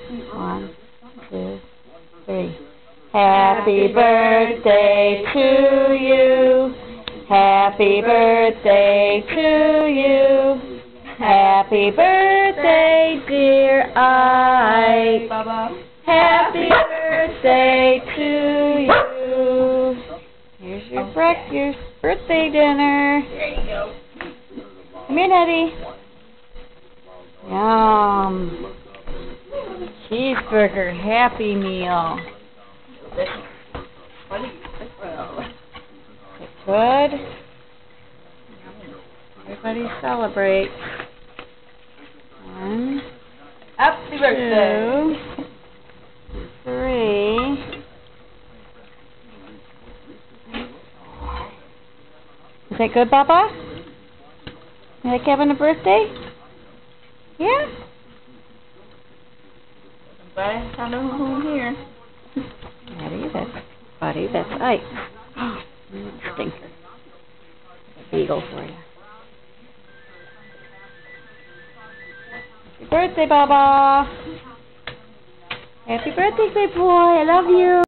1, 2, 3. Happy birthday to you. Happy birthday to you. Happy birthday, dear Ike. Happy birthday to you. Here's your birthday dinner. There you go. Come here, Nettie. Yum. Cheeseburger Happy Meal. Good. Everybody celebrate. 1, Happy birthday. 2, 3. Is that good, Papa? You like having a birthday? Yeah? I'm glad I found a home here. Buddy, that's Ike. Stinker. A beagle for you. Happy birthday, Baba. Happy birthday, big boy. I love you.